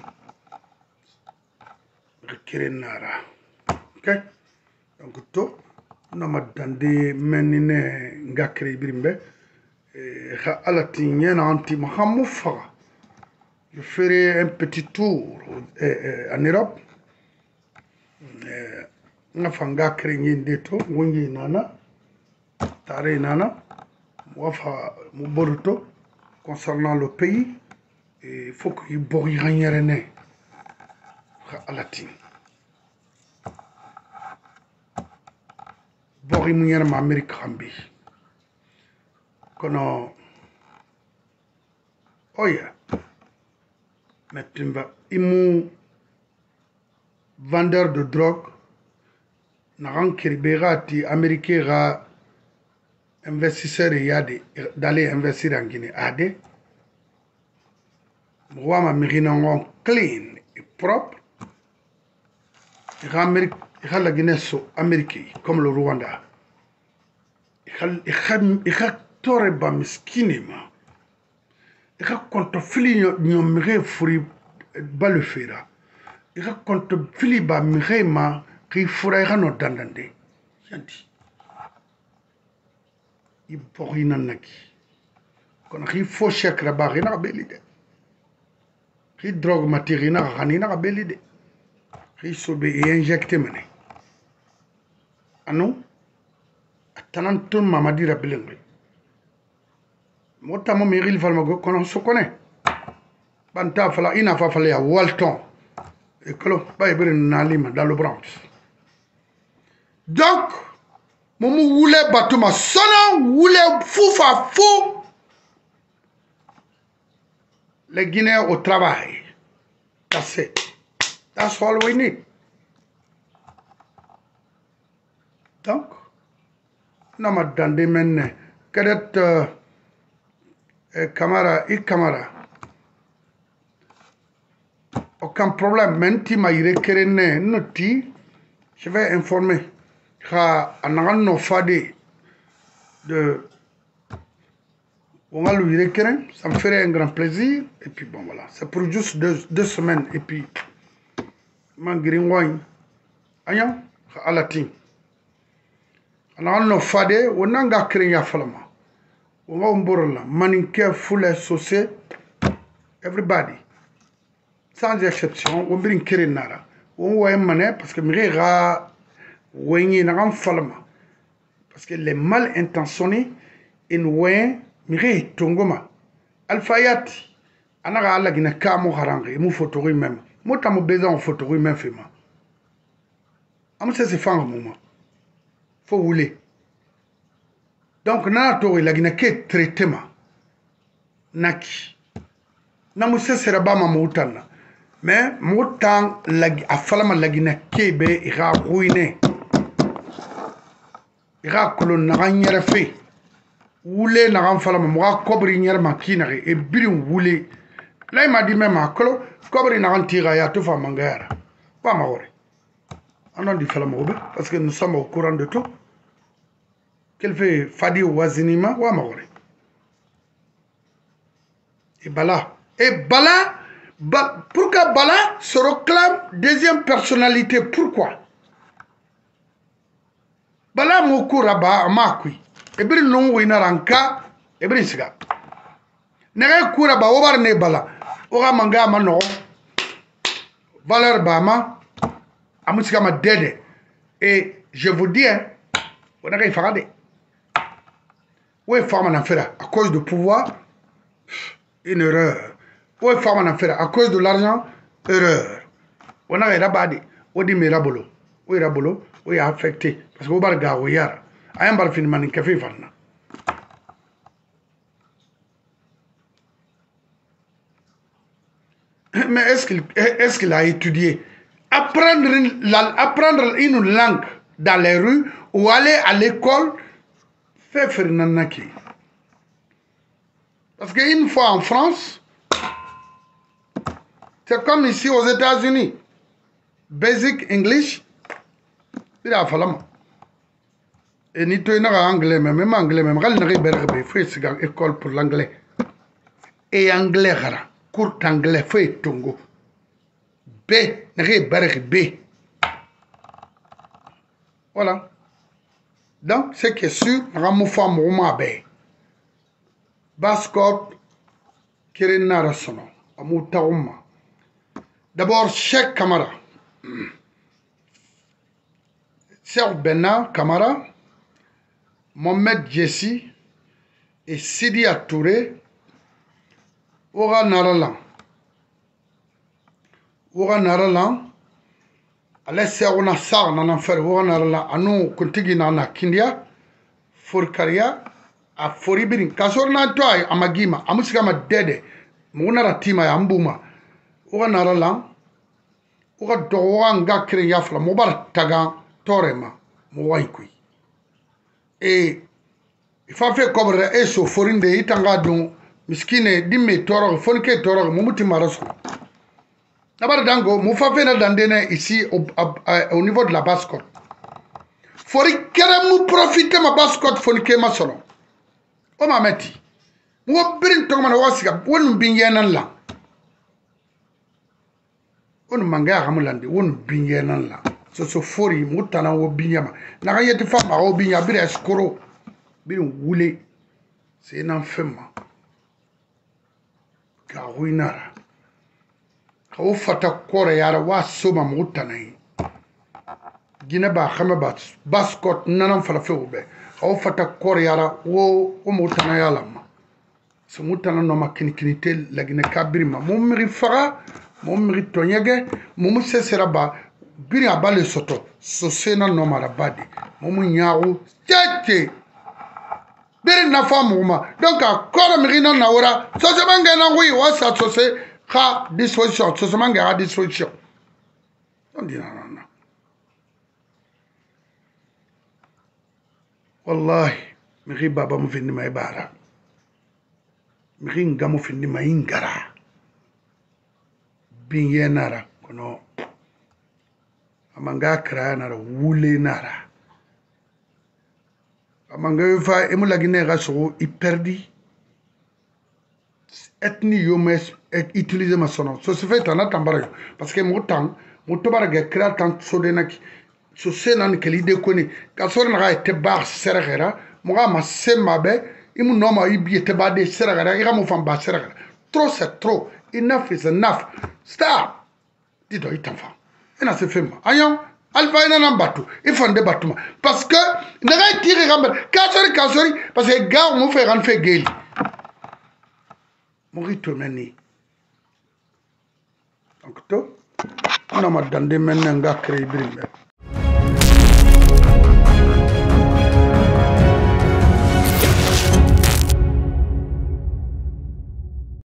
OK? Donc, tout, nous avons demandé menine ngakri birimbe. Je ferai un petit tour en Europe. Nous avons ngakri nyendeto, wonyi nana, tare nana, wafa muboruto concernant le pays. Il faut qu'il y ait un peu à la team. Bori mouyer ma Amérique rambi. Kono. Oh yeah. Mais tu vas. Imu. vendeur de drogue naran kiribera ti américain ga investisseur yade d'aller investir en Guinée ade moi ma clean et propre il la Guinée américain comme le Rwanda il tore ba miskinima il compte fili nyomre furi balefera il compte fili ba mirema qui fura no dandande yanti il porina naki kon qui faut chèque ba rina belide qui drogue matérina ranina belide qui sobe injecté mané anu tanantun mamadi rabelengwe mota mo miril falmago kono so connaît banta fala ina fa fala ya Walton et clo bay bere nalima dans le Bronx donc momu wule batuma sona wule foufa fou les Guinéens au travail that's all we need donc nama dande menne kadet Camara aucun problème menti ma ire kerene noti je vais informer no fade de on va lui récréer, ça me ferait un grand plaisir et puis bon voilà c'est pour juste deux semaines et puis mangirin wine anya alatin no fade wonanga krenya falama on mborla maninke fule saucé everybody sans exception on brin kerenara on voit mané parce que mirera wenyi na falama parce que les mal intentionnés in wen mire tongoma alfayati anara ala gina kamo harange mu photory même mota mo besoin photory même fema am c'est fang moment faut rouler donc na to la gina ke traitement naki na mo c'est seraba ma mutana mais motan la afalama la gina ke be ira ruiner ira kolon na nyere fe wule na ram falama mo kobri nyere makina e birin wule là il m'a dit même à clo kobri na ran tira ya to fa mangara pas ma ore anon di falama obe parce que nous sommes au courant de tout qu'elle fait fadi wazinima wa ma ore et bala pourquoi Bala se réclame deuxième personnalité? Pourquoi? Bala Mokura ba makui. Ebri non wina ranka ebri siga. Nere kura ba obar ne Bala. Ora manga mano. Valeur bama amusiga ma dede. Et je vous dis on a fait farade. Ouais femme en affaire à cause du pouvoir une erreur. Ouais, femme en affaire à cause de l'argent, erreur. On a rabadi, on dit mirabolo, oui rabolo, oui affecté parce que vous barga oui yara. Ayam bar fin man café fanna. Mais est-ce qu'il a étudié? Apprendre une langue dans les rues ou aller à l'école, fait faire nanaki. Parce qu'une fois en France, c'est comme ici aux États-Unis. Basic English, il a fallu. Et ni tu n'as anglais, même anglais, même gal n'arrive pas à faire école pour l'anglais. Et anglais, court anglais, fait tongo. B, n'arrive pas à B. Voilà. Donc, c'est que sûr, Ramoufa Mouma B. Bascot, Kirina Rassono, Amoutaouma. D'abord, Cheikh Camara, Serge Benna Camara, Mohamed Jessi et Sidi Touré, Ora Naralan. Ora Naralan, Alessia Ona Sar nan enfer Ora Naralan, Anou Kontigi Nana Kindia, Forkaria, a Foribirin, Kasorna Toy, Amagima, Amusigama Dede, Monara Tima Ambuma. Ora naralan oga dowa nga kire yafla mo bar taga torema mo waykui e fa fe kobre e so forinde itanga don miskine dimme toro fonke toro mo muti maraso nabar dango mo fa fe na dandene ici au niveau de la Basse-Côte fori kere mu profiter ma Basse-Côte fonke masono o mameti mo birin to mana wasiga won binyenan la on manga ramulande won binyenan la so fori mutana wo binyama na yeti fama wo binya bire escoro birin wule c'est nan fema ka ruinara ka fata kore yara wa soma mutana yi gina ba khama ba Basse-Côte nanan fala fe obe ka fata kore yara wo mutana yala ma so mutana no makinikinite lagine kabirima mumri faga mumri tonyege mumu sesera ba biri abale soto so sena no marabadi mumu nyaru tete biri na famuma donc akora mirina na ora so se manga na wi wasa so se ha disposition so se manga ha disposition on dit non wallahi miri baba mu findi may bara miri ngamu findi may ngara bin yenara kono amanga kra nara wule nara amanga fa emulagine gaso iperdi ethnie yomes et utiliser ma sono so se fait en tambara parce que motan motobara ge kra tant sodenaki so senan ke lide koni ka sorna ga te bar seragera moga ma semabe imu noma ibiete bade seragera ira mo famba seragera trop c'est trop enough is enough stop dido itanfa ena se fema ayon alfa ina nambatu ifande batuma parce que naga tire gamba kasori parce que gars mo fait ran fait geli mo rito meni donc to on a dande men nga créer brimbe